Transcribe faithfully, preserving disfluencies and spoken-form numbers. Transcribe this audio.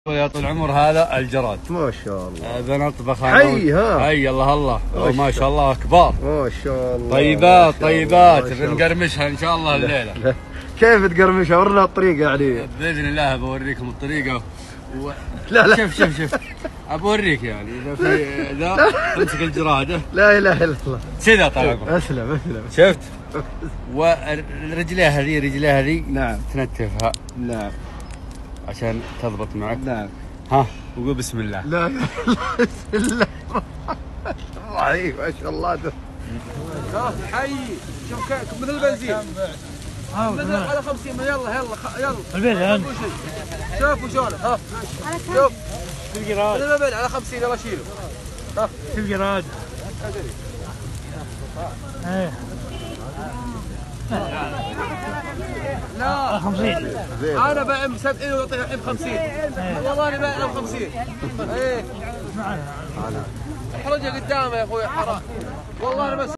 يا طول العمر هذا الجراد ما شاء الله. بنطبخ حي ها حي الله الله ما شاء الله كبار ما شاء الله طيبات طيبات بنقرمشها ان شاء الله الليله. لا. كيف تقرمشها؟ ورنا الطريقه يعني. باذن الله بوريكم الطريقه و... لا لا شوف شوف شوف بوريك يعني اذا في ذا امسك الجراده. لا اله الا الله كذا طال عمرك. اسلم اسلم. شفت؟ والرجليه هذه رجليه هذه نعم تنتفها نعم عشان تضبط معك. نعم. ها وقول بسم الله. لا لا بسم الله رهيب ما شاء الله. ده حي شوف مثل البنزين نزل على خمسين يلا يلا يلا البيت شوفوا شلون. ها شوف الجراد مثل على خمسين يلا شيله. ها الجراد ايه لا خمسين انا بعم سبعين واعطيه الحين خمسين والله انا بعم خمسين. ايه احرجه قدامه يا اخوي حرام والله انا بس